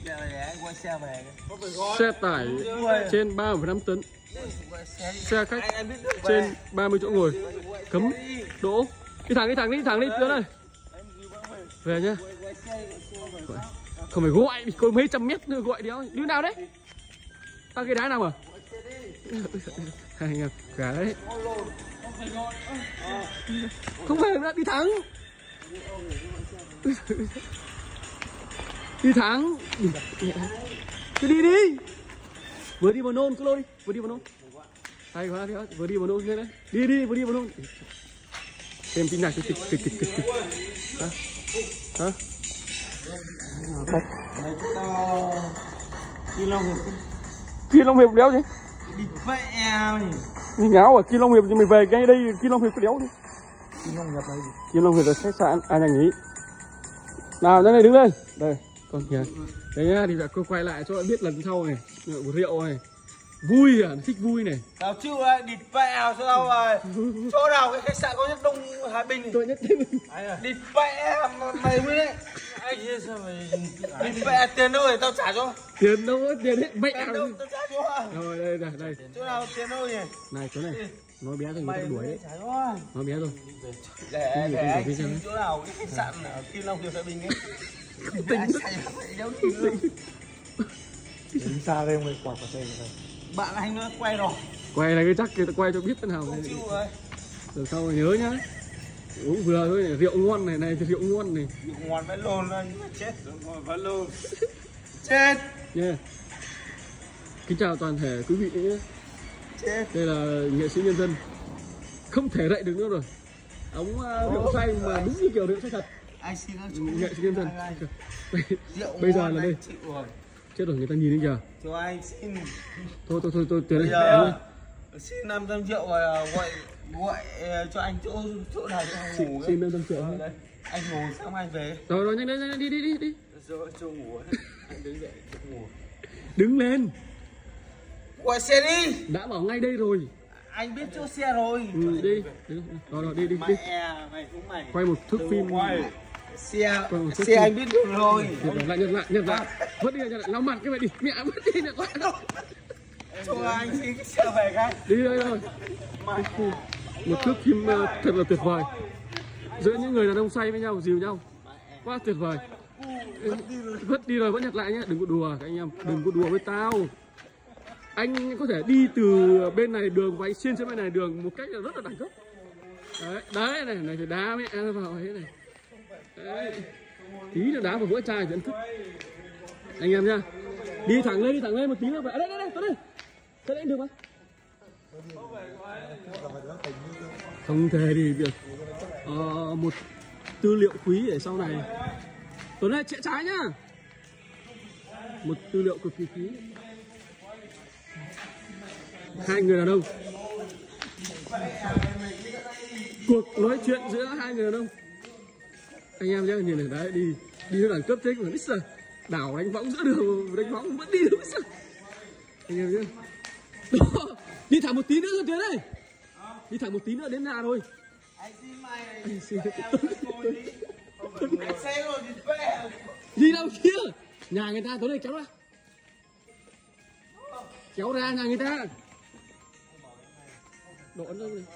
Xe tải trên 3,5 tấn. Xe khách trên 30 chỗ ngồi. Cấm đỗ. Đi thẳng đi Tuấn ơi. Về nhá. Không phải gọi, có mấy trăm mét nữa gọi đéo. Đi nào đấy? Ta cái đá nào à? Hai cả đấy. Không phải nữa, đi thẳng. Đi thẳng. Cứ đi đi. Vừa đi vừa nôn, cứ lôi đi. Vừa đi vừa nôn. Hay quá, vừa đi vừa nôn lên đấy. Đi, vừa đi vừa nôn. Thêm tí này, kịch. Hả? Kia Long Hiệp đéo chứ? Địt mẹ mày. Mình ngáo ở Kia Long Hiệp thì mình về ngay đây Kia Long Hiệp cái đéo chứ. Kia Long Hiệp đây. Kia Long Hiệp là khách sạn nhà nghỉ. Nào ra này đứng lên. Đây, con kìa. Đấy nhá, thì cô quay lại cho bạn biết lần sau này, rượu này. Vui à, thích vui này. Tao chịu đấy, địt mẹ sao đâu rồi. Chỗ nào cái khách sạn có nhất Đông Hải Bình. Tôi nhất Đông. Địt mẹ mày mới đấy. Anh kia sao mày. Địt mẹ tiền đâu để tao trả cho. Tiền đâu, tiền hết mẹ. Tiền đâu tao trả cho. Rồi đây. Chỗ nào tiền đâu nhỉ? Này chỗ này. Nói bé thôi người ta đuổi đấy. Nói bé thôi. Để anh xin chỗ nào cái khách sạn ở Kim Long Hiệp Thái Bình ấy. Tỉnh đứng xa đây mới quạt vào xe rồi. Bạn anh nó quay rồi. Quay này cái chắc người ta quay cho biết thế nào. Không chịu rồi. Lần sau nhớ nhá. Uống vừa thôi này, rượu ngon này rượu ngon này. Rượu ngon vẫn lồn anh chết rồi vẫn lồn. Chết. Yeah. Kính chào toàn thể quý vị nhé. Chết. Đây là nghệ sĩ nhân dân. Không thể dậy được nữa rồi. Ống rượu say mà đúng như kiểu rượu say thật. Anh xin các chú. Nghệ sĩ nhân dân. Bây giờ là đây. Chết rồi người ta nhìn đến kìa. Cho anh xin. Thôi từ đây. Xin 500 triệu và gọi cho anh chỗ nào cho anh ngủ. Xin 500 triệu. Anh ngủ xong anh về. Rồi nhanh đi. Rồi chỗ ngủ. Anh đứng dậy chỗ ngủ. Đứng lên. Gọi xe đi. Đã bảo ngay đây rồi. Anh biết chỗ xe rồi. Đi. Rồi đi. Mày cũng mày. Quay một thước phim. Xe anh biết đường rồi. Nhận lại. Vứt đi nhận lại. Lau mặt cái mày đi. Mẹ vứt đi nhận lại đâu. Cho anh xin cái xe về cái. Đi đây rồi. Một thước phim thật là tuyệt vời. Giữa những người đàn ông say với nhau, dìu nhau. Quá tuyệt vời. Vứt đi rồi vẫn nhặt lại nhé. Đừng có đùa các anh em. Đừng có đùa với tao. Anh có thể đi từ bên này đường và anh xuyên sang bên này đường một cách là rất là đẳng cấp. Đấy này phải đá mẹ vào thế này. Đấy. Tí nữa đá vào vỡ chai thì ấn thức. Anh em nhá. Đi thẳng lên một tí nữa vậy. Đây, tới đây. Thế anh được không? Không thể đi việc. Một tư liệu quý để sau này. Tuấn ơi, chạy trái nhá. Một tư liệu cực kỳ quý. Hai người đàn ông. Cuộc nói chuyện giữa hai người đàn ông. Anh em nhá, nhìn này đấy, đi theo đẳng cấp thế mà biết sao. Đảo đánh võng giữa đường, đánh võng vẫn đi được biết sao. Anh em nhá. Đi thẳng một tí nữa rồi Tiến ơi. Đi thẳng một tí nữa đến nhà thôi. Anh xin mày. Anh xin Anh xe rồi thì về. đi đâu kia? Nhà người ta tối nay kéo ra. Kéo ra nhà người ta. Độ ấn lên.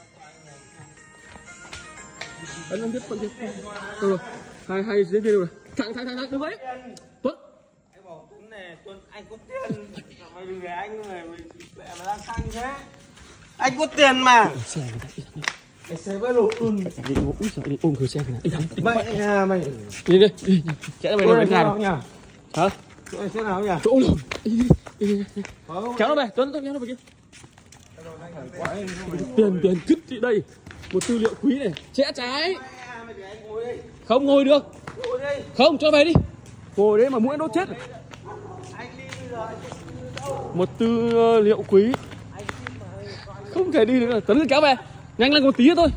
Ấn tiếp con tiếp. Rồi. Hai diễn viên rồi. Thẳng đứng đấy. Tuấn. Anh bảo Tuấn này, Tuấn anh có tiền. Mày đừng để anh mày đang căng thế. Anh có tiền mà. Xe người ta. Cái xe vẫn lụt luôn. Úi giời đi ôm cửa xe này. Mẹ mày. Đi. Chạy về đây nhà nhỉ? Hả? Chỗ này xe nào nhỉ? Chỗ rồi. Kéo nó về, Tuấn kéo nó về kia. Tiền cứt chị đây. Một tư liệu quý này. Chẽ trái. Không ngồi được. Không cho về đi. Ngồi đấy mà mũi nó chết. Một tư liệu quý. Không thể đi được rồi. Tuấn cứ kéo về. Nhanh lên một tí nữa thôi.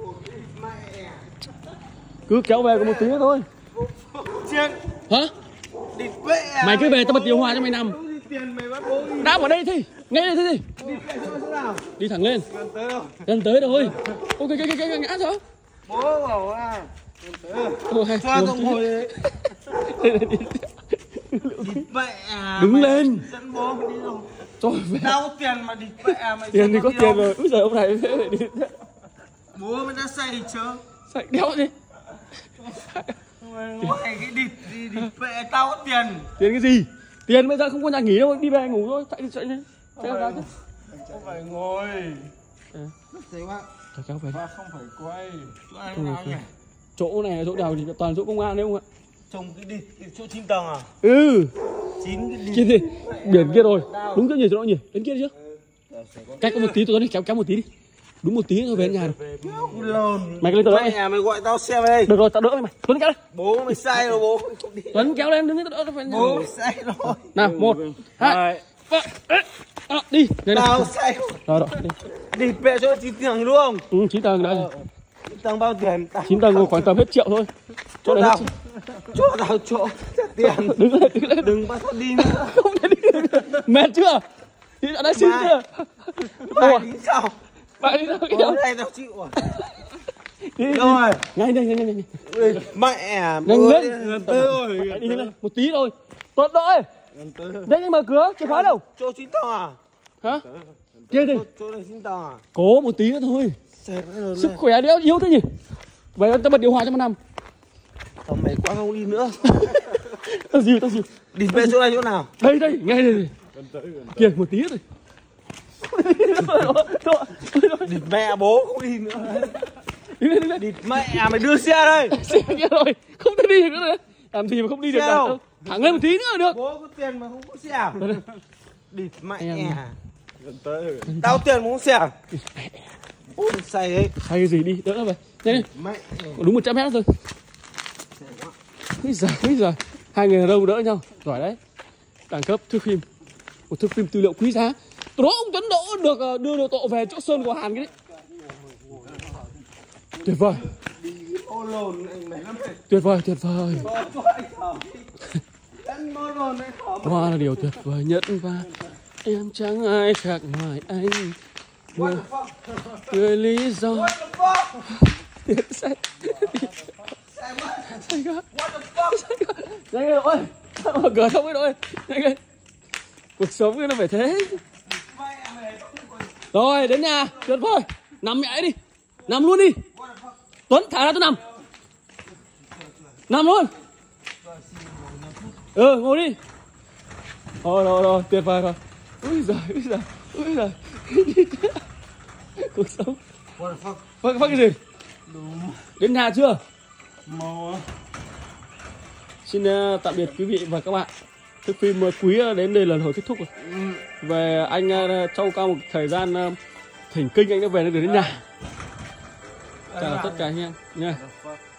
Cứ kéo về có một tí nữa thôi. Hả? Mày cứ về tao bật điều hòa cho mày nằm. Đáp ở đây thì. Ngay đây thì. Đi thẳng lên. Gần tới rồi. Ok cái ngã rồi. Bố bảo à. Cho tao ngồi đấy. địt mẹ. Đứng Mày lên. dẫn bố đi rồi. Trời về. Tao có tiền mà địt mẹ mày. Tiền thì có tiền đâu. rồi. Úi giời ông này lại đi. Bố mày đã say chưa? Say đéo đi. Mày cái địt gì địt mẹ, tao có tiền. Tiền cái gì? Tiền bây giờ không có nhà nghỉ đâu, đi về ngủ thôi. Chạy đi chạy đi. Chạy ra chứ. Không phải ngồi. Thôi kéo về đi. Ba không phải quay. Chỗ ai Không nào phải nhỉ? quay. Chỗ này chỗ nào thì toàn chỗ công an đấy không ạ? Trông cái địt chỗ 9 tầng à? Ừ. 9 cái địt. Kia gì? Biển kia rồi. Đúng chỗ nhỉ, chỗ đó nhỉ? Đến kia chưa? Cách có một tí tôi đi, kéo một tí đi. Đúng một tí thôi về đến nhà rồi. Lồn. Mày lên tao đỡ đi. Mẹ mày gọi tao xe về đây. Được rồi, tao đỡ mày. Tuấn kéo lên. Bố mày say rồi bố. Tuấn kéo lên, đứng lên tao đỡ phải. Bố mày say rồi. Nào, 1, 2, 3. Đi. Đây này. Tao say rồi. Rồi, đi. Địt mẹ chỗ 9 tầng đúng không? Ừ, 9 tầng đấy. 9 tầng bao tiền? 9 tầng khoảng tầm hết triệu thôi. Chỗ này hết triệu. Chỗ tao chỗ tiền. Đứng lên. Đừng bắt tao đi nữa. Không thể đi được. Mệt chưa? Đi đã xin chưa? Mày đi sao? Bạn đi đâu Bố kéo? này tao chịu à? Đi. Rồi. Nhanh. Mẹ. Nhanh lên. Rồi. Đi lên. Một tí thôi. Tuấn đợi. Đấy nhưng mở cửa, chìa khóa đâu? Chỗ 9 tầng à? Hả? Kia đi. Chỗ này 9 tầng à? Cố một tí nữa thôi. Xe nó lớn Sức này. khỏe đéo yếu thế nhỉ? Vậy tao bật điều hòa cho mà nằm. Tao mày quá không đi nữa. Tao dìu. Địt mẹ chỗ này chỗ nào? Đây, ngay đây. Kìa một tí thôi. Địt mẹ bố không đi nữa. Đứng lên. Địt mẹ mày đưa xe đây. Xe kia rồi, không thể đi được nữa. Làm gì mà không đi được Xe đâu? đâu. Thẳng lên một tí nữa là được. Bố có tiền mà không có xe à? Địt mẹ. Em. Tao tiền mà không xe à? Bố mày say đấy. Hay cái gì đi, đỡ nó về. Nhanh đi. Mẹ. Đúng 100 mét thôi. Úi giời. Hai người đàn ông đỡ nhau. Giỏi đấy. Đẳng cấp thước phim. Một thước phim tư liệu quý giá. Từ đó ông Tuấn Đỗ được đưa được tội về chỗ Sơn của Hàn cái đấy. Tuyệt vời. Ô lồn này mày lắm mày. Tuyệt vời. Cho anh thở. Đánh mô lồn này thở. Hoa là điều tuyệt vời nhất và em chẳng ai khác ngoài anh. Người lý do. What the fuck? Tiến say. Say mất. Say quá. What the fuck? Nhanh lên đội. Mở cửa không ấy đội. Nhanh lên. Cuộc sống nó phải thế. Mẹ mày không còn. Rồi đến nhà. Tuyệt vời. Nằm mẹ ấy đi. Nằm luôn đi. Tuấn thả ra tôi nằm. Nằm luôn. Ngồi đi. Rồi tuyệt vời rồi. Úi giời. Cuộc sống. What the fuck? Phát cái gì? Đúng. Đến nhà chưa? Màu á. Xin tạm biệt quý vị và các bạn. Thước phim quý đến đây là hồi kết thúc rồi. Về anh trong qua một thời gian thỉnh kinh anh đã về được đến nhà. Chào tất cả anh em nha.